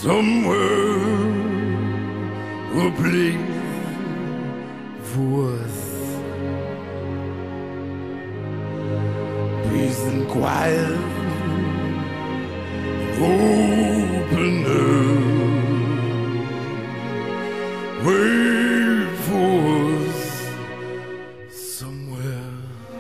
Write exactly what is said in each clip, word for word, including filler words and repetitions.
somewhere, a place for us. Peace and quiet, open air. Wait for us somewhere.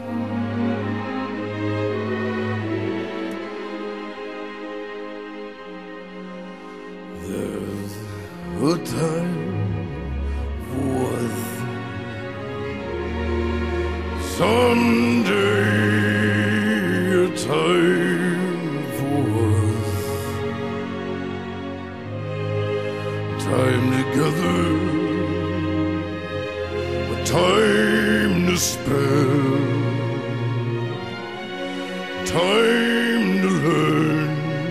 There's a time for us someday. Time for us, time together, a time to spare, time to learn,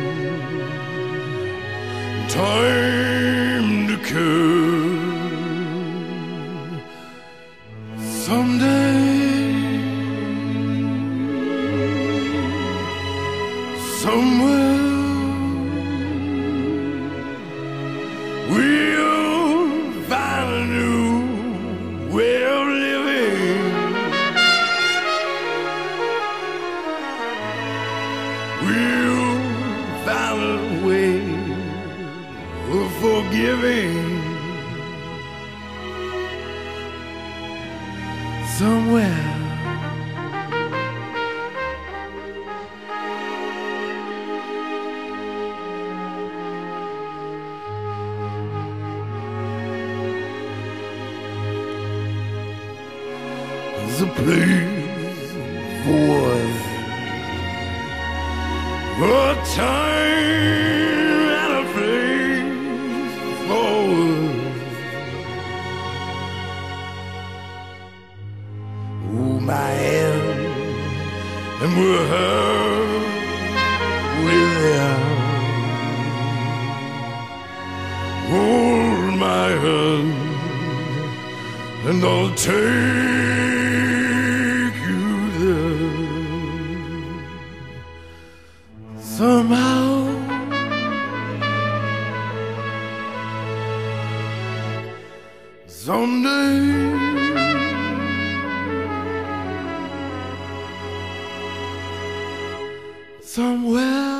time to care. Someday somewhere we'll find a new way of living. We'll find a way of forgiving. Somewhere there's a place for us, a time and a place for us. Hold my hand and we're here with you. Hold my hand and I'll take somehow. Someday somewhere.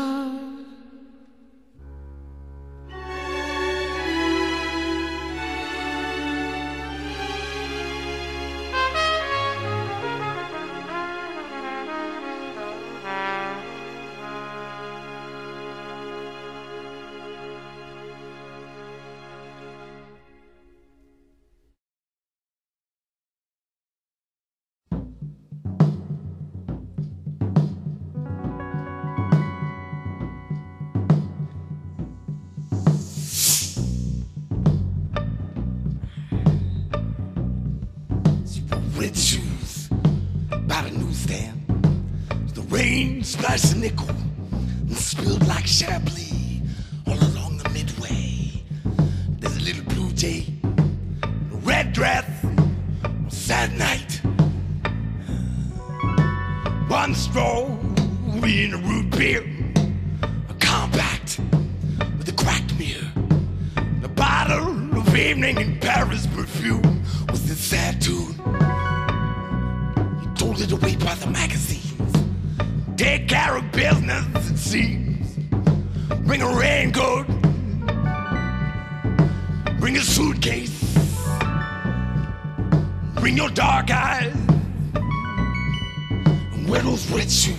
Red shoes by the newsstand. The rain splashed a nickel and spilled like Chablis all along the midway. There's a little blue jay, a red dress, a sad night. One straw in a root beer, a compact with a cracked mirror, a bottle of evening in Paris perfume was this sad tune. Told it away by the magazines. Take care of business, it seems. Bring a raincoat, bring a suitcase, bring your dark eyes, and wear those red shoes.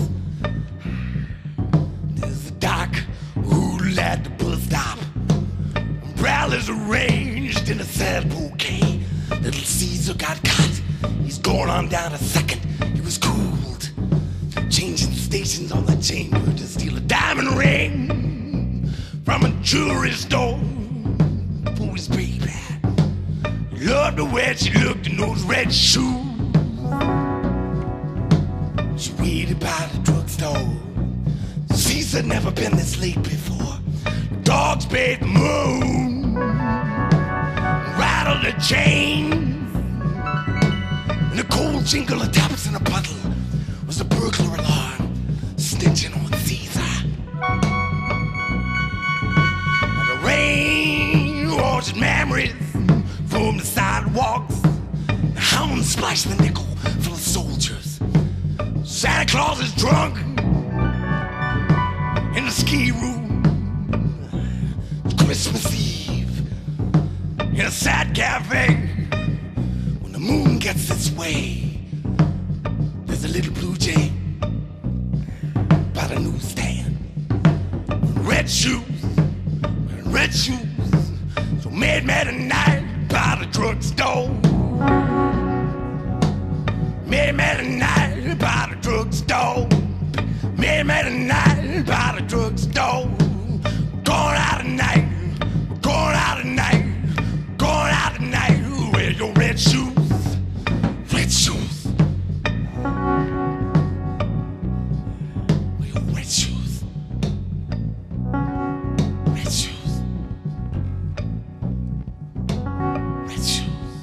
There's a dark hoodoo at the bus stop. Umbrellas arranged in a sad bouquet. Little Caesar got caught. He's going on down a second. He was cooled, changing stations on the chamber to steal a diamond ring from a jewelry store for his baby. Loved the way she looked in those red shoes. She waited by the drugstore. Caesar never been this late before. The dogs bathed the moon, rattled the chain. The cold jingle of taps in a puddle was a burglar alarm snitching on Caesar. And splash the nickel for the soldiers. Santa Claus is drunk in the ski room. It's Christmas Eve in a sad cafe. When the moon gets its way, there's a little blue jay by the newsstand. Red shoes, red shoes. So made me tonight by the drugstore. Made me tonight by the drugstore. Made me tonight by the drugstore. Going out tonight, going out tonight, going out tonight. Wear your red shoes, red shoes. Wear your red shoes, red shoes, red shoes.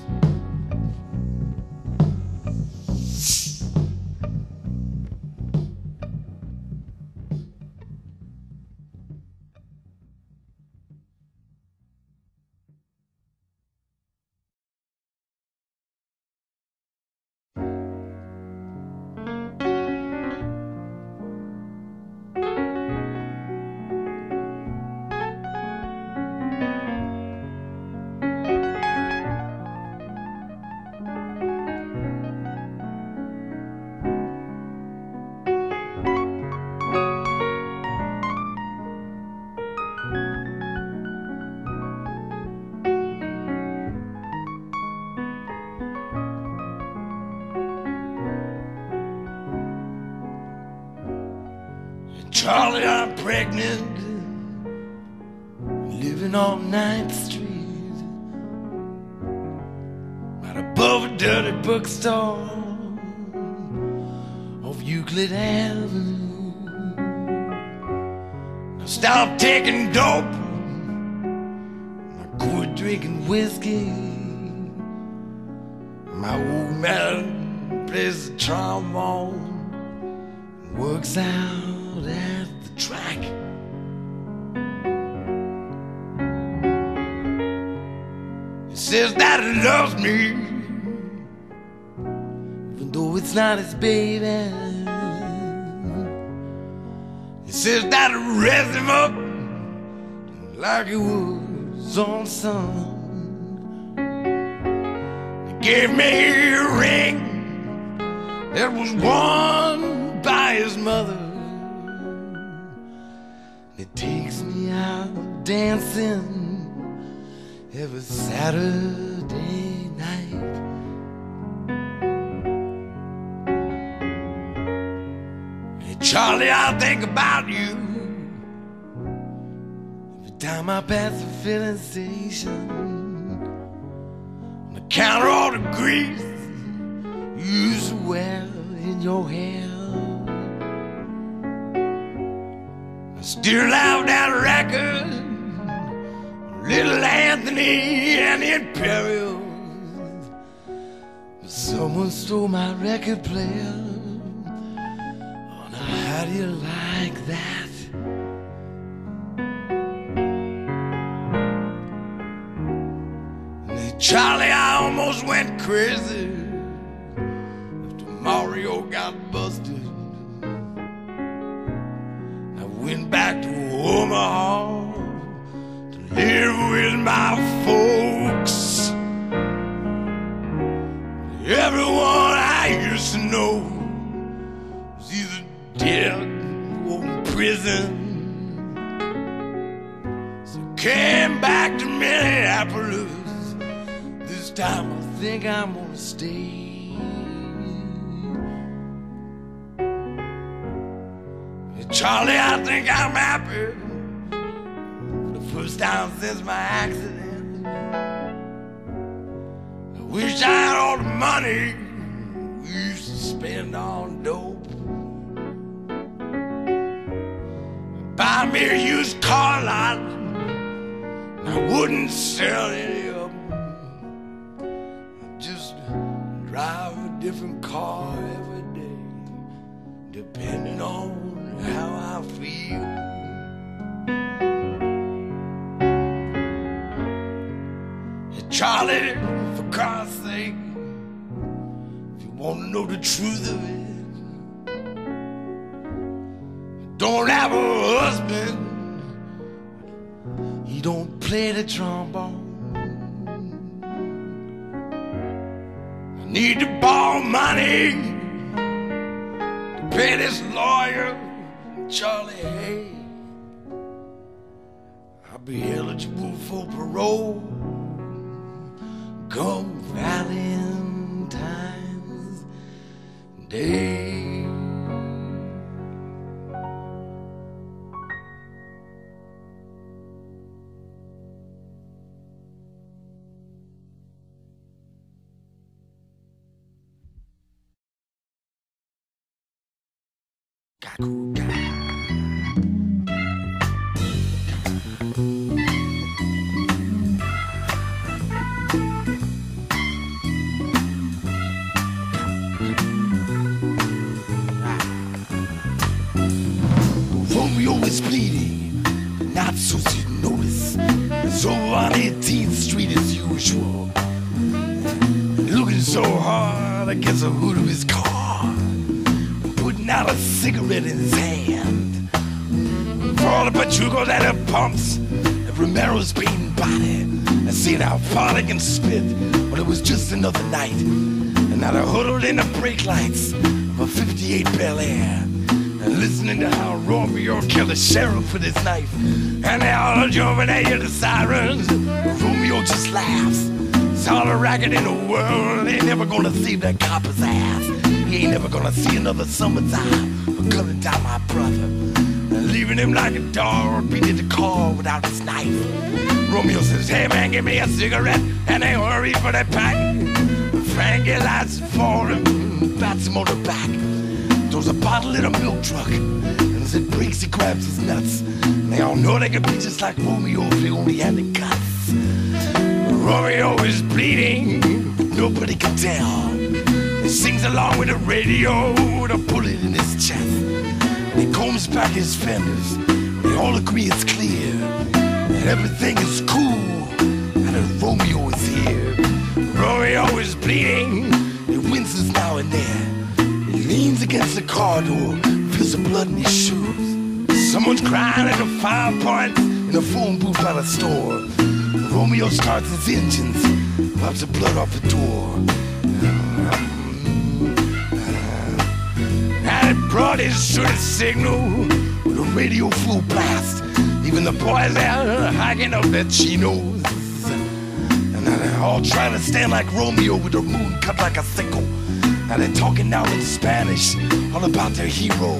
Charlie, I'm pregnant, living on ninth Street, right above a dirty bookstore off Euclid Avenue. Now stop taking dope, I quit drinking whiskey. My old man plays the trombone, works out at the track. He says that he loves me, even though it's not his baby. He says that he raised him up like he was on son. He gave me a ring that was worn by his mother. It takes me out dancing every Saturday night. Hey Charlie, I think about you every time I pass the filling station. On the counter, all the grease you used to wear in your hair. Still have that record, Little Anthony and the Imperials. But someone stole my record player. Oh, now how do you like that? And then Charlie, I almost went crazy after Mario got busted. Went back to Omaha to live with my folks. Everyone I used to know was either dead or in prison. So I came back to Minneapolis. This time I think I'm gonna stay. Charlie, I think I'm happy for the first time since my accident. I wish I had all the money we used to spend on dope. Buy me a used car lot, and I wouldn't sell any of them. I'd just drive a different car every day, depending on how I feel. Hey, Charlie, for God's sake, wanna know the truth of it. Don't have a husband. He don't play the trombone. I need to borrow money to pay this lawyer, Charlie Hay. I'll be eligible for parole come Valentine's Day. Romeo is bleeding, not so you notice. It's over on eighteenth street as usual. Looking so hard against the hood of his car, putting out a cigarette in his hand. For all the pachucos at the pumps, and Romero's beaten body, and seeing how far they can spit. Well, it was just another night, and now they're huddled in the brake lights of a fifty-eight Bel Air, and listening to how Romeo killed the sheriff with his knife. And they all jumping at you, the sirens. Romeo just laughs. It's all the racket in the world. They ain't never gonna save that copper's ass. He ain't never gonna see another summertime for cutting down my brother and leaving him like a dog beating the car without his knife. Romeo says, hey man, give me a cigarette, and they hurry for that pack. Frankie lights it for him, bats him on the back. Throws a bottle in a milk truck, and as it breaks, he grabs his nuts. And they all know they could be just like Romeo if they only had the guts. Romeo is bleeding, nobody can tell. He sings along with the radio with a bullet in his chest. And he combs back his fenders, they all agree it's clear that everything is cool, and that Romeo is here. Romeo is bleeding, he winces now and then. He leans against the car door, feels the blood in his shoes. Someone's crying at the Five Points in a phone booth by the store. Romeo starts his engines, wipes the blood off the door. And it brought his shooting signal with a radio full blast. Even the boys there hiking up their chinos. And now they're all trying to stand like Romeo with their moon cut like a sickle. Now they're talking now in Spanish, all about their hero.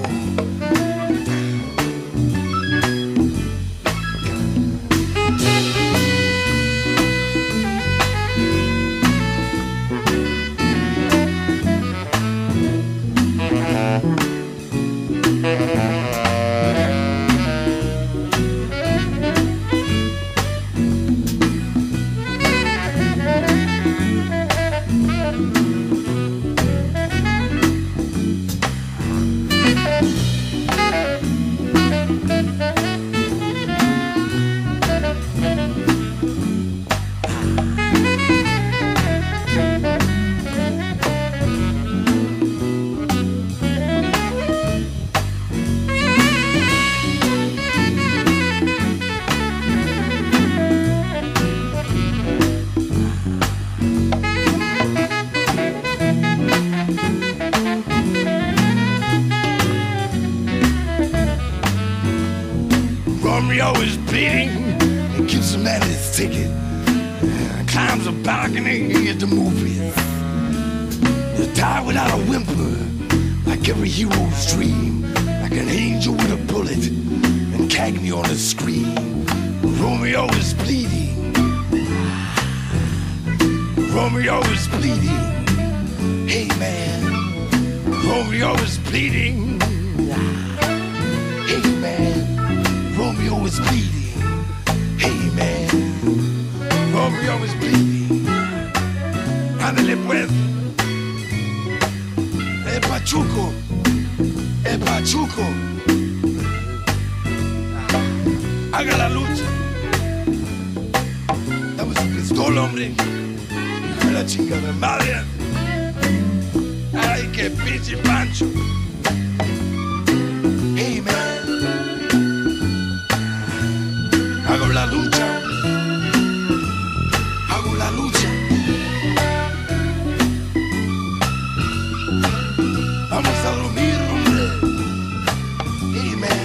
Romeo is bleeding, he gives the man his ticket, climbs a balcony at the movies. You die without a whimper, like every hero's dream, like an angel with a bullet, and Cagney on the screen. Romeo is bleeding, Romeo is bleeding, hey man, Romeo is bleeding, hey man. Romeo is bleeding, hey man, Romeo is bleeding. Ándale pues, el pachuco, el pachuco, haga la lucha. Dame su pistola, hombre, hijo de la chingada madre. Ay. que pinche Pancho. Hey man, hago la lucha, hago la lucha. Vamos a dormir, hombre. Hey man.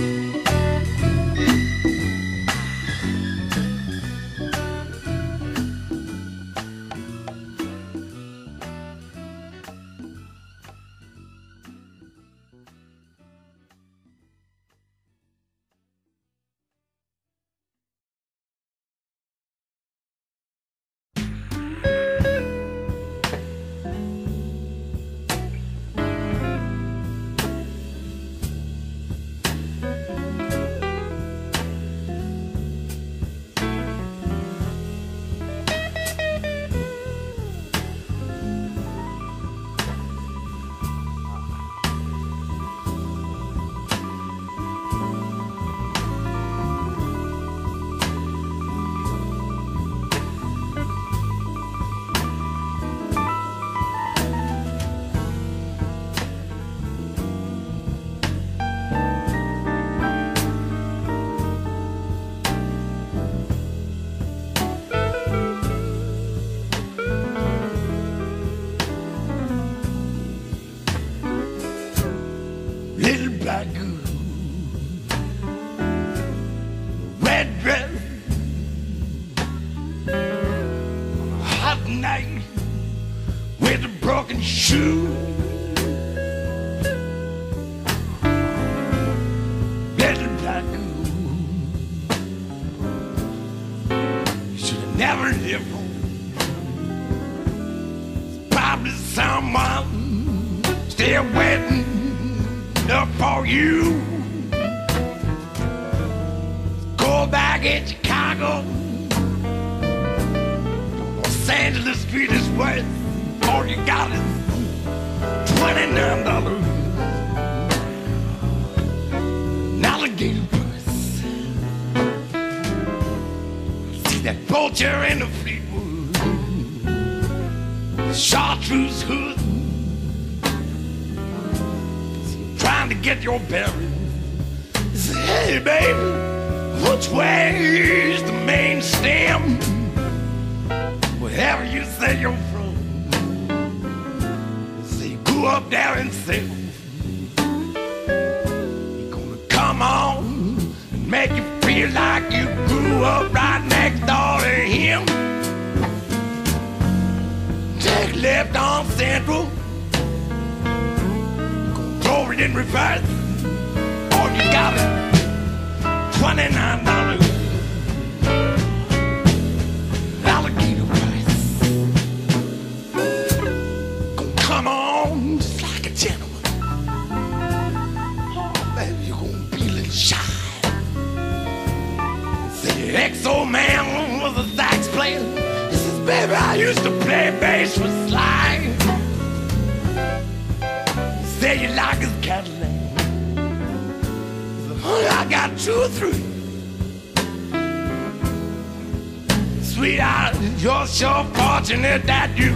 That you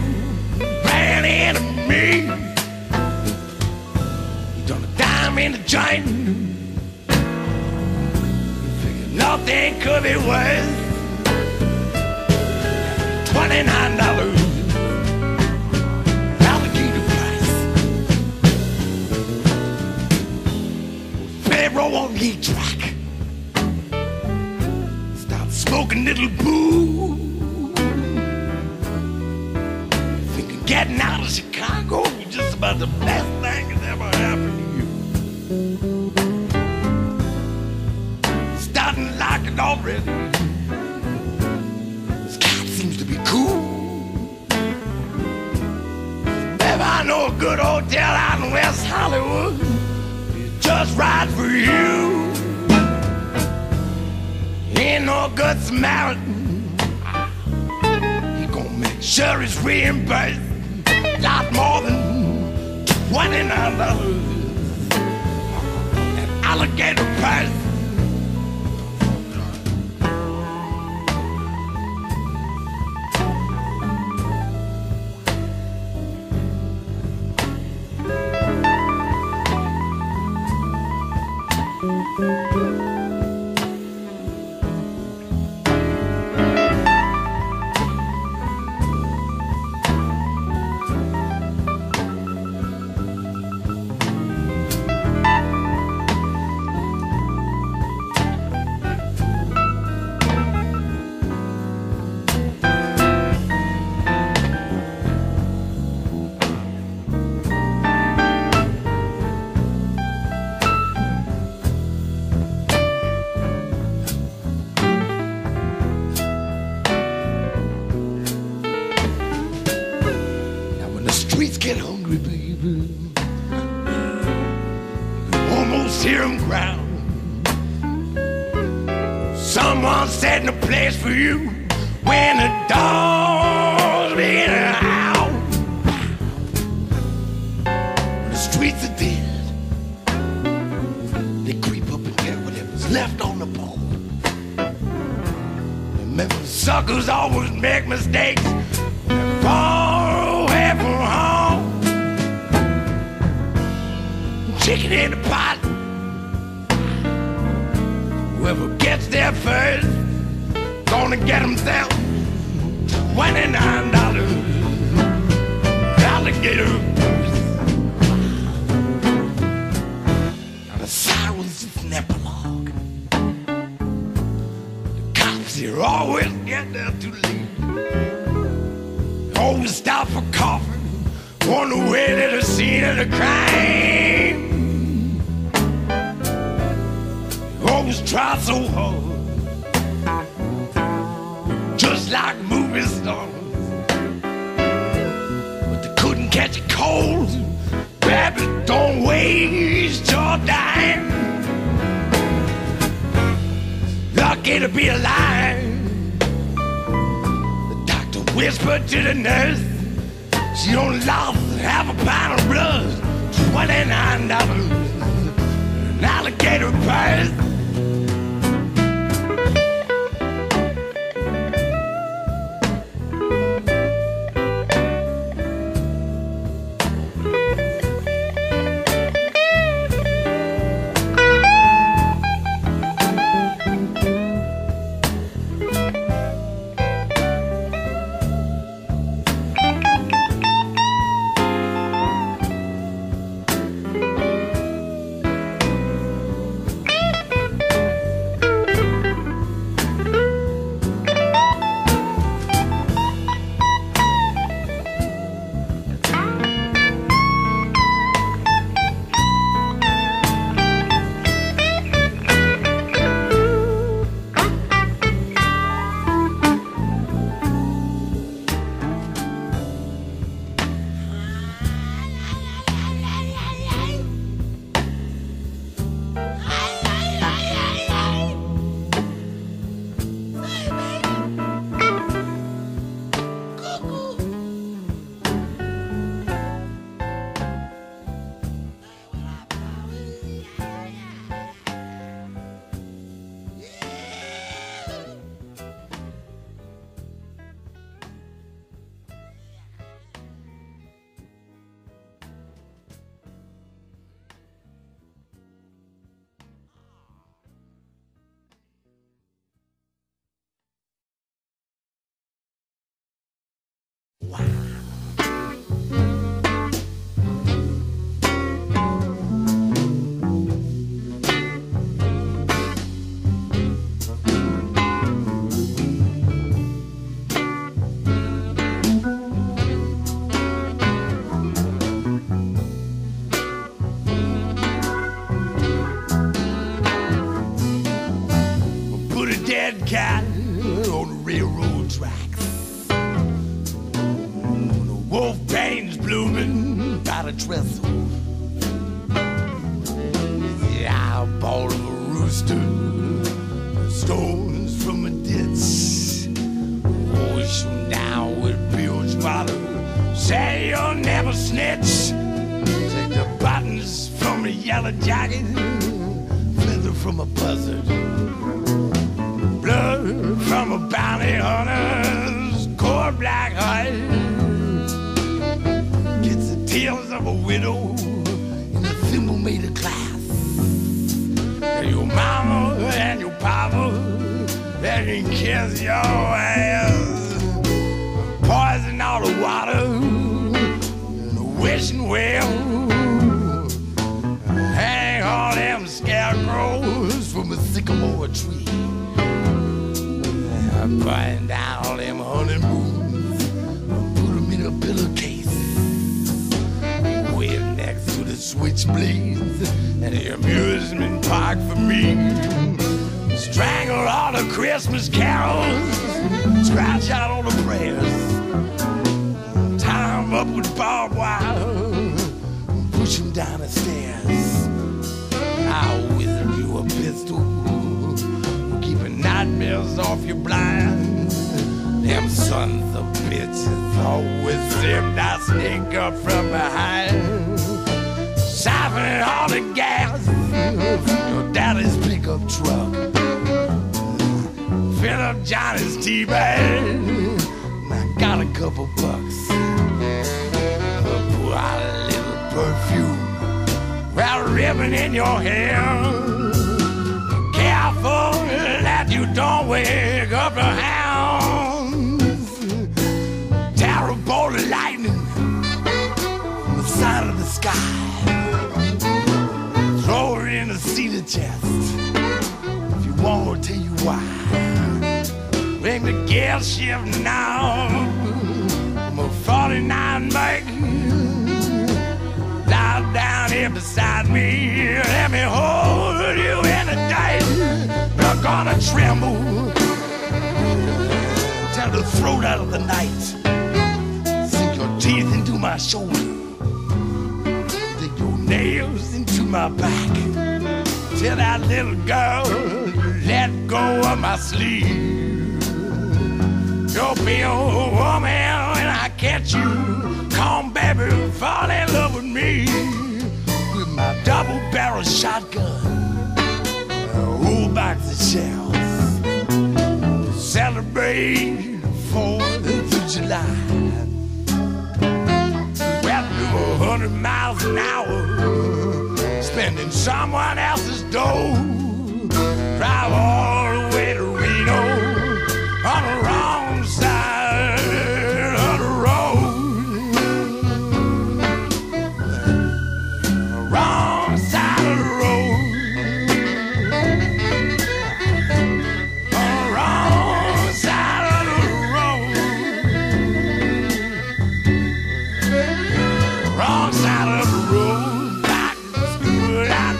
ran into me. You done a dime in the joint. You figured nothing could be worse. Twenty-nine dollars alligator price. Pharaoh on the track. Start smoking little boo. Getting out of Chicago was just about the best thing that's ever happened to you. Starting to like it already. This cat seems to be cool. Baby, I know a good hotel out in West Hollywood. It's just right for you. Ain't no good Samaritan. He gonna make sure it's reimbursed. Lot more than twenty-nine dollars. An alligator price. someone setting a place for you when the dogs begin to howl. The streets are dead. They creep up and get whatever's left on the pole. Remember, suckers always make mistakes. They're far away from home. Chicken in the pot. Whoever gets there first gonna get himself twenty-nine dollars alligator purse. Now the sirens is an epilogue. The cops here always get there too late. Always stop for coffee on the way to the scene of the crime. Always try so hard, just like movie stars, but they couldn't catch a cold. Baby, don't waste your time. Lucky to be alive. The doctor whispered to the nurse, she only lost half a pound of blood. Twenty-nine dollars, an alligator purse. Cat on the railroad tracks. The wolf pain's blooming by the trestle. The eyeball of a rooster, the stones from a ditch. Wash them down with bilge water. Say you'll never snitch. Take the buttons from a yellow jacket, feather from a buzzard. Blood from a bounty hunter's cold black heart. Gets the tears of a widow in a thimble made of glass. And your mama and your papa, they can kiss your ass. Poison all the water in the wishing well. Hang all them scarecrows from a sycamore tree. Burn down all them honeymoons, put them in a pillowcase, way next to the switchblades and the amusement park for me. Strangle all the Christmas carols, scratch out all the prayers, tie them up with barbed wire, push them down the stairs. I'll whistle you a pistol, keep a nightmare is off your blind. Them sons of bitches always seem to sneak up from behind, siphoning all the gas from your daddy's pickup truck. Fill up Johnny's tea bag. I got a couple bucks. Pour out a little perfume, wrap a ribbon in your hair. Careful that you don't wake up the hounds. Terrible lightning from the side of the sky. Throw it in the cedar chest. If you want, I'll tell you why. Ring the gear shift now. I'm a forty-nine make. Lie down here beside me. Let me hold you in the day. You're gonna tremble. Tear the throat out of the night. Sink your teeth into my shoulder. Dig your nails into my back. Tell that little girl to let go of my sleeve. You'll be a woman when I catch you. Come, baby, fall in love with me. With my double-barrel shotgun, a whole box of shells. Celebrate fourth of July. Well, do a hundred miles an hour, spending someone else's dough. Drive all the way to Reno on the wrong side of the road. Wrong side of the road. On the wrong side of the road. Wrong side of the road. Back, screw out,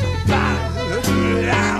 back, screw out.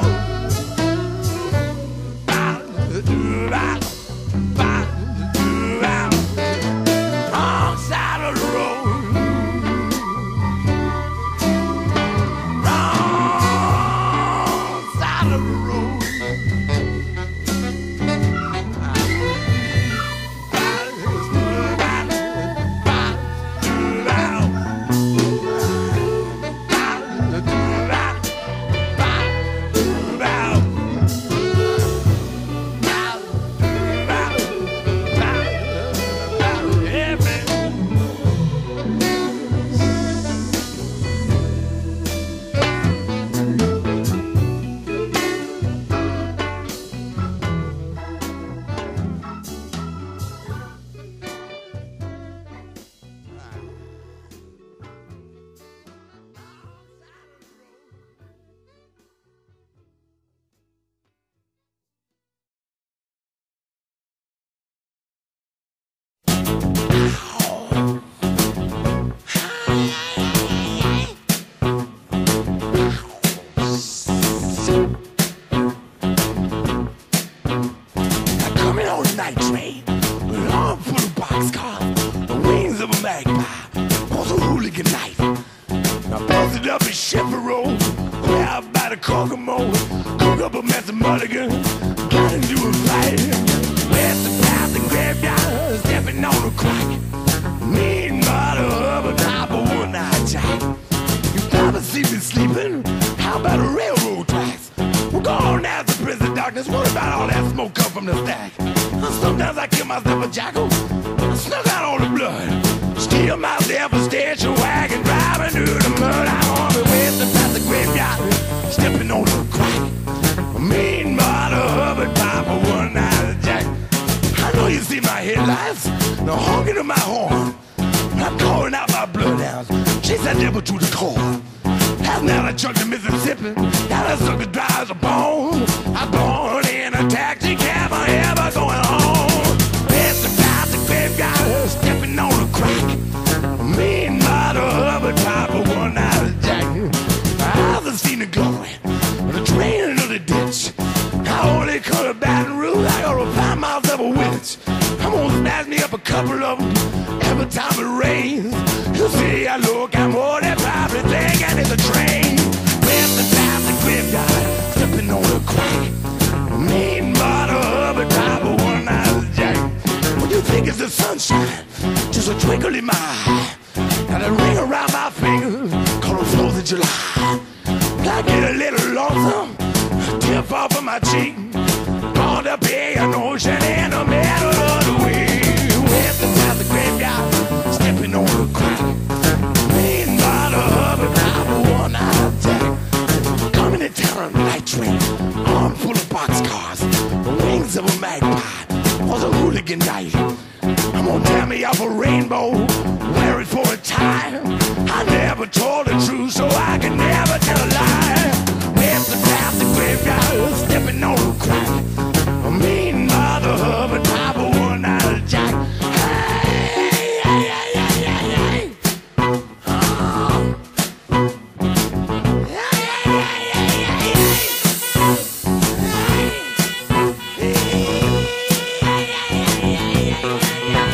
Mean sunshine, just a twinkle in my eye, and a ring around my finger, called the fourth of July. I get a little lonesome, tip off of my cheek, on the big ocean in the middle of the week. West past the graveyard, stepping on the crack, laying by the hub and I one out attack. Coming to town on a light train, arm full of boxcars, the wings of a magpie, was a hooligan night. I'm gonna tear me off a rainbow, wear it for a tie. I never told the truth, so I can never tell a lie. West past the graveyard, stepping on the crack, a mean mother of a type of one out of jack. Hey, hey, hey, hey, hey, hey. Oh. Hey, hey, hey, hey, hey. Hey, hey, hey, hey, hey, hey.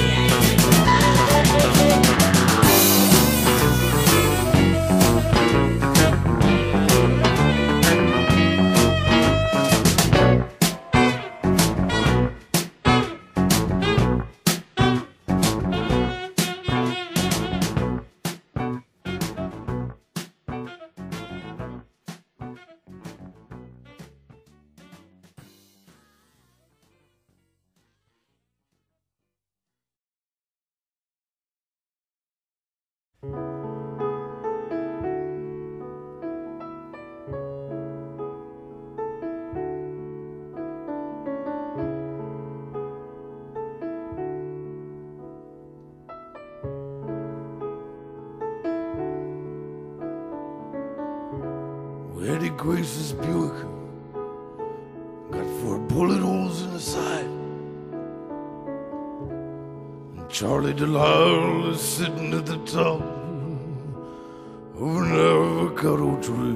Eddie Grace's Buick got four bullet holes in the side, and Charlie Delisle is sitting at the top of an avocado tree.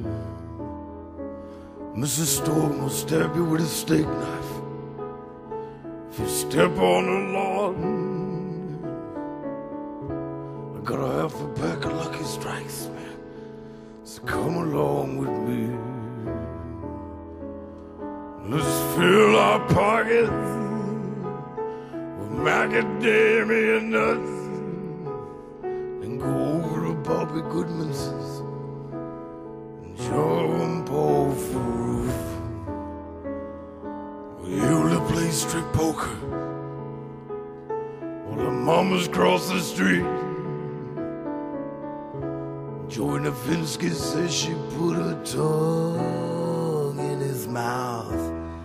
Missus Storm will stab you with a steak knife if you step on the lawn. I got a half a pack of Lucky Strikes, man. So come along with me. Let's fill our pockets with macadamia nuts and go over to Bobby Goodman's and shove them off the roof. We used to play strip poker while the mamas cross the street. Joanna Finsky says she put her tongue in his mouth.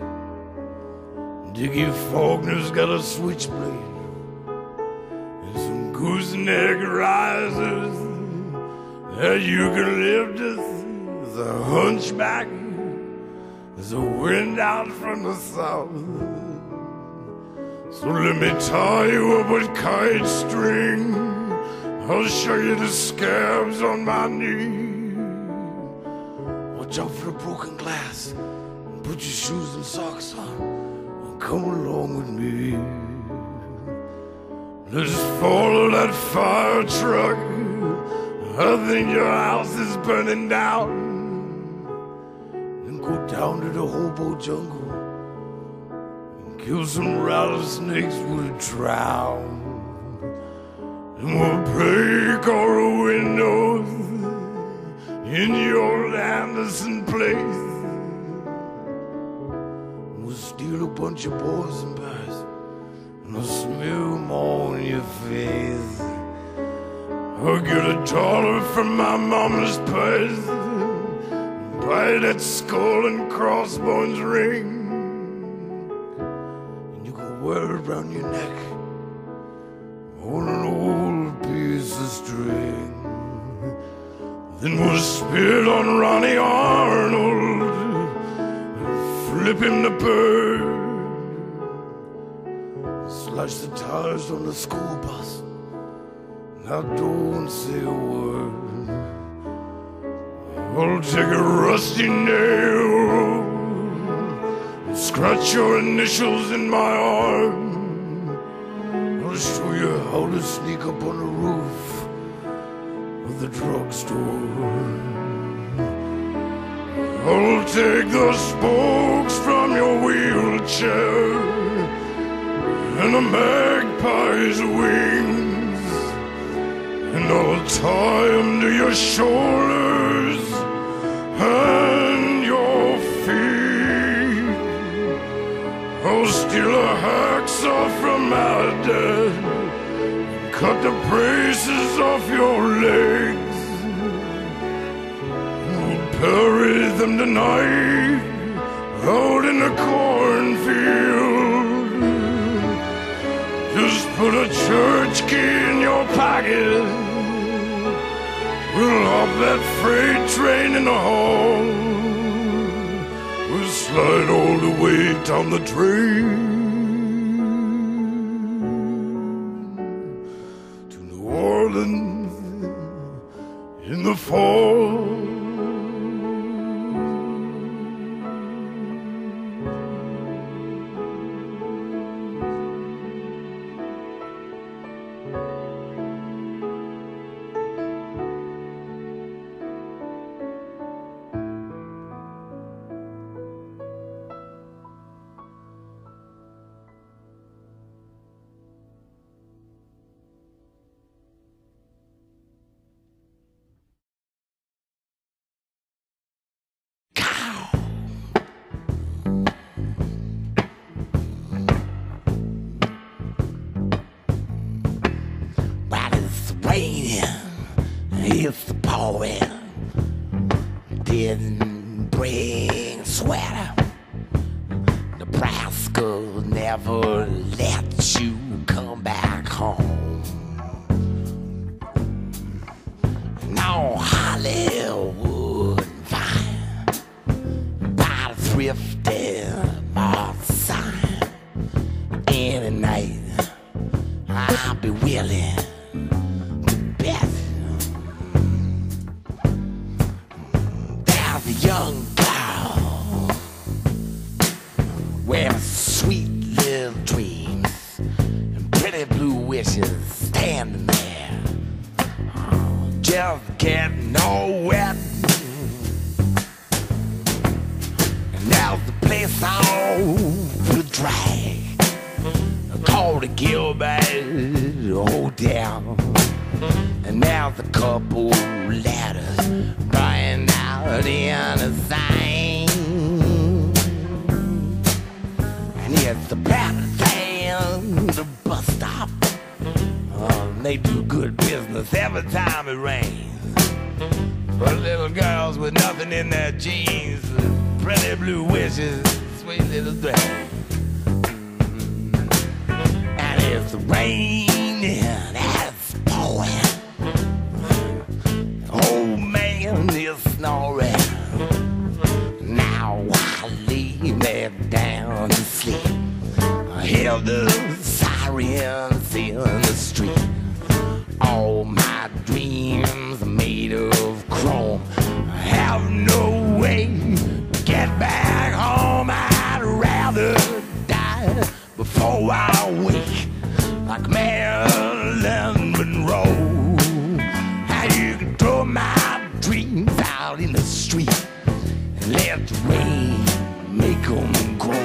Dickie Faulkner's got a switchblade and some gooseneck risers that you can lift as a hunchback as a wind out from the south. So let me tie you up with kite string, I'll show you the scabs on my knee. Watch out for the broken glass, and put your shoes and socks on, and come along with me. Let's follow that fire truck, I think your house is burning down. Then go down to the hobo jungle and kill some rattlesnakes with a trowel. And we'll break all the windows in the old Anderson place. We'll steal a bunch of boys and bears, and I'll smear them all in your face. I'll get a dollar from my mama's purse, buy that skull and crossbones ring, and you can wear it around your neck on an old piece of string. Then we'll spit on Ronnie Arnold and flip him the bird. Slash the tires on the school bus, and I don't say a word. I'll take a rusty nail and scratch your initials in my arm. I'll show you how to sneak up on the roof of the drugstore. I'll take the spokes from your wheelchair and and a magpie's wings, and I'll tie them to your shoulders and your feet. I'll steal a hacksaw from my dad and cut the braces off your legs. We'll bury them tonight out in the cornfield. Just put a church key in your pocket. We'll hop that freight train in the hall. We'll slide all the way down the train to New Orleans in the fall. It's the pouring, didn't bring sweater. Nebraska never let you come back home. No Hollywood fine, by the thrifty mart sign. Any night I'll be willing to bet. A young girl with sweet little dreams and pretty blue wishes standing there, oh, just getting all wet. And now the place over dry, called the Gilbert Hotel. And now the couple ladders burning out in the sign. And it's the Valentine, the bus stop. Oh, they do good business every time it rains. But little girls with nothing in their jeans, pretty blue wishes, sweet little dress. And it's raining and it's pouring. Old man is snoring. Now I lay me down to sleep. I hear the sirens in the street. All my dreams are made of chrome. I have no way to get back home. I'd rather die before I wake, like Marilyn Monroe. How you can throw my dreams out in the street and let the rain make them grow.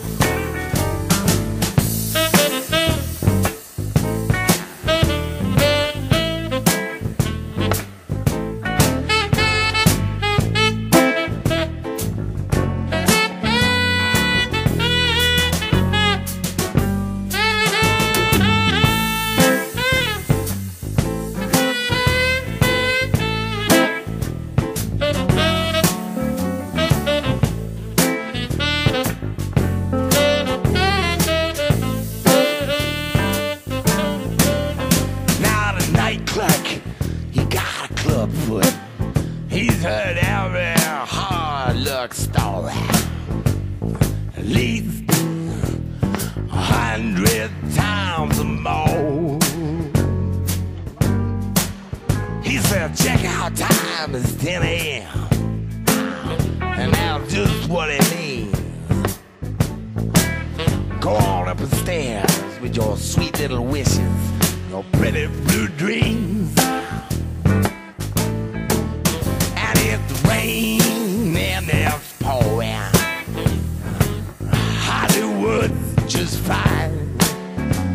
He's heard every hard luck story, at least a hundred times or more. He said, check out time is ten a m And that's just what it means. Go on up the stairs with your sweet little wishes, your pretty blue dreams. And if the rain and it's pouring, Hollywood's just fine.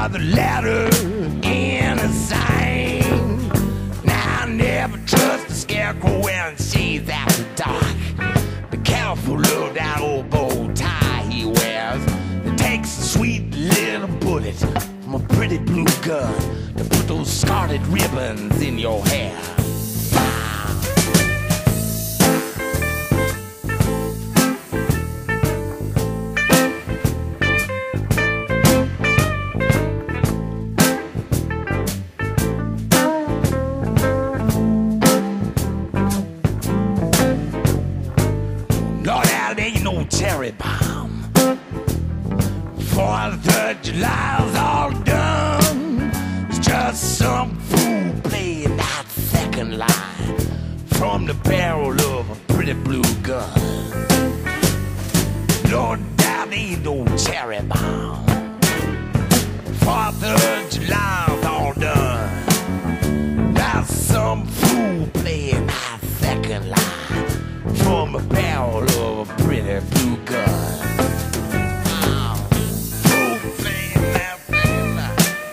the letter and a sign. Now I never trust the scarecrow when she's after dark. Be careful of that old bow tie he wears. It takes a sweet little bullet from a pretty blue gun to put those scarlet ribbons in your hair. Cherry bomb. Fourth of July's all done. It's just some fool playing that second line from the barrel of a pretty blue gun. Lord, that ain't no cherry bomb. Fourth of July's all done. That's some fool playing that second line from a barrel of a pretty blue gun. Oh, fool playing that second line.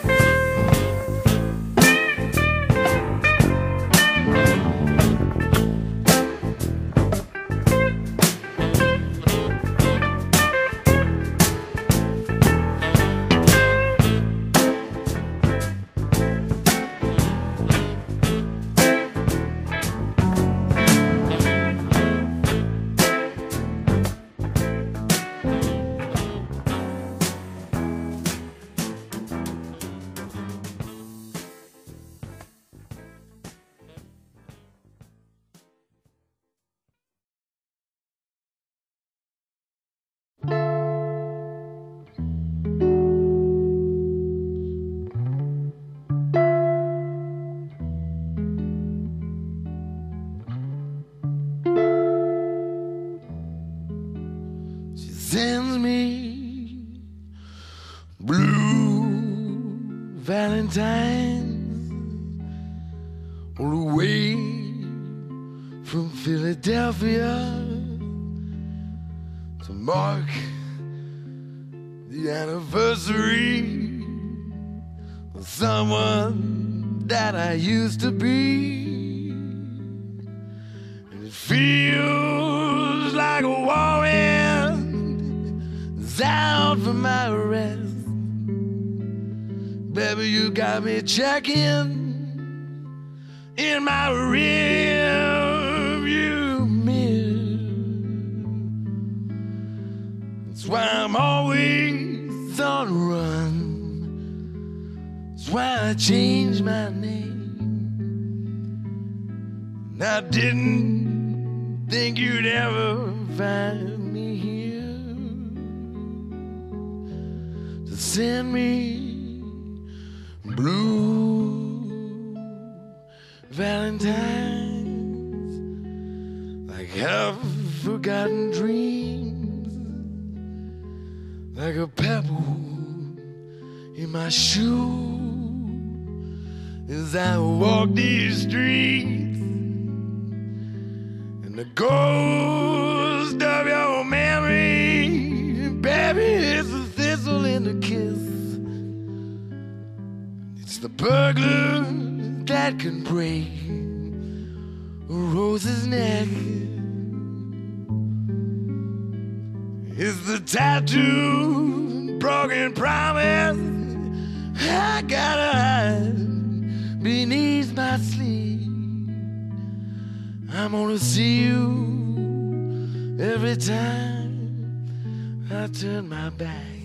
Sends me blue Valentines all the way from Philadelphia to mark the anniversary of someone that I used to be. And it feels like a warrior out for my rest. Baby, you got me checking in my rearview mirror. That's why I'm always on the run. That's why I changed my name. And I didn't think you'd ever find me here. Send me blue Valentines, like half-forgotten dreams, like a pebble in my shoe as I walk these streets, and the ghost of your memory, baby, is a thistle in a kiss. It's the burglar that can break a rose's neck. It's the tattoo, broken promise I gotta hide beneath my sleeve. I'm gonna see you every time I turn my back.